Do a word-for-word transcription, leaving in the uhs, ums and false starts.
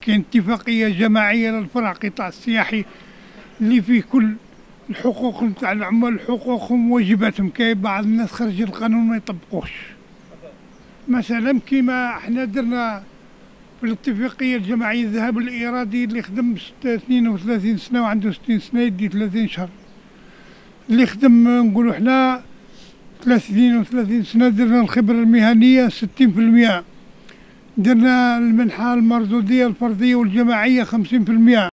كاين اتفاقية جماعية للفرع القطاع السياحي اللي فيه كل الحقوق نتاع العمال، حقوقهم وواجباتهم. كاين بعض الناس خارج القانون ما يطبقوش، مثلا كيما احنا درنا في الاتفاقية الجماعية الذهاب الإرادي اللي خدم اثنين وثلاثين سنة وعنده ستين سنة يدي ثلاثين شهر، اللي خدم نقولوا احنا ثلاثين وثلاثين سنة درنا الخبرة المهنية ستين في المئة، درنا المنحة المردودية الفردية والجماعية خمسين في المئة.